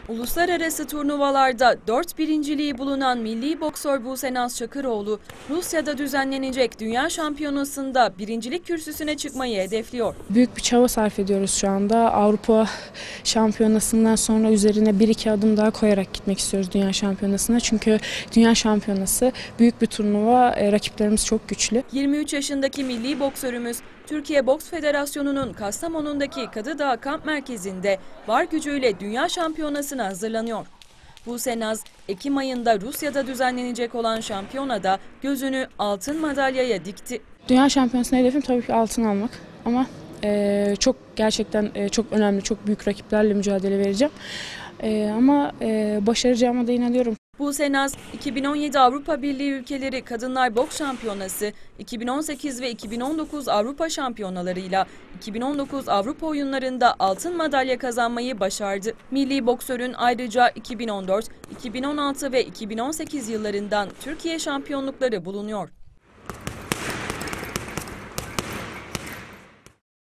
Uluslararası turnuvalarda 4 birinciliği bulunan milli boksör Busenaz Çakıroğlu, Rusya'da düzenlenecek Dünya Şampiyonası'nda birincilik kürsüsüne çıkmayı hedefliyor. Büyük bir çaba sarf ediyoruz şu anda. Avrupa Şampiyonası'ndan sonra üzerine 1-2 adım daha koyarak gitmek istiyoruz Dünya Şampiyonası'na. Çünkü Dünya Şampiyonası büyük bir turnuva, rakiplerimiz çok güçlü. 23 yaşındaki milli boksörümüz, Türkiye Boks Federasyonu'nun Kastamonu'ndaki Kadıdağ Kamp Merkezi'nde var gücüyle Dünya Şampiyonası'na hazırlanıyor. Busenaz, Ekim ayında Rusya'da düzenlenecek olan şampiyonada gözünü altın madalyaya dikti. Dünya Şampiyonası'na hedefim tabii ki altın almak ama gerçekten çok önemli, çok büyük rakiplerle mücadele vereceğim. Ama başaracağıma da inanıyorum. Busenaz, 2017 Avrupa Birliği ülkeleri Kadınlar Boks Şampiyonası, 2018 ve 2019 Avrupa Şampiyonalarıyla 2019 Avrupa Oyunlarında altın madalya kazanmayı başardı. Milli boksörün ayrıca 2014, 2016 ve 2018 yıllarından Türkiye şampiyonlukları bulunuyor.